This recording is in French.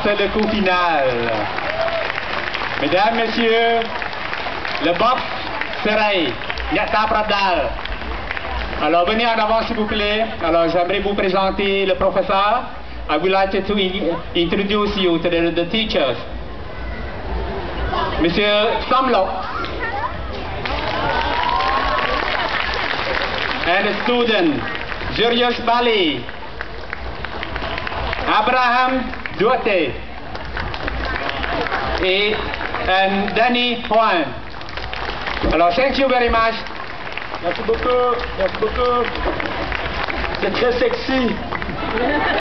c'est le coup final. Mesdames, Messieurs, le box serai Nyata Pradal. Alors, venez en avant, s'il vous plaît. Alors, j'aimerais vous présenter le professeur. I would like to introduce you to the teachers. Monsieur Samlok. And the student, Julius Bali. Abraham Duarte. And Danny Juan. Alors, thank you very much. Merci beaucoup, merci beaucoup. C'est très sexy.